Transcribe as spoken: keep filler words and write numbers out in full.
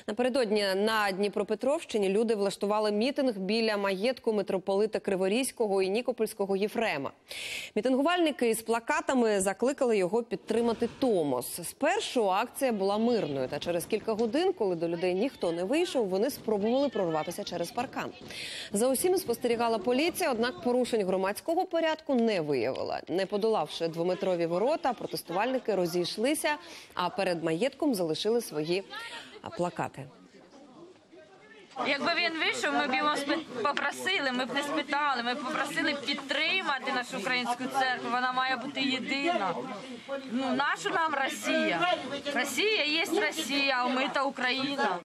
Напередодні на Дніпропетровщині люди влаштували мітинг біля маєтку митрополита Криворізького і Нікопольського Єфрема. Мітингувальники із плакатами закликали його підтримати Томос. Спершу акція була мирною, та через кілька годин, коли до людей ніхто не вийшов, вони спробували прорватися через паркан. За усім спостерігала поліція, однак порушень громадського порядку не виявила. Не подолавши двометрові ворота, протестувальники розійшлися, а перед маєтком залишили свої плакати. Якби він вийшов, ми б його попросили, ми б не спитали, ми б попросили підтримати нашу українську церкву, вона має бути єдина. Ну, нашу нам Росія. Росія є Росія, а ми – та Україна.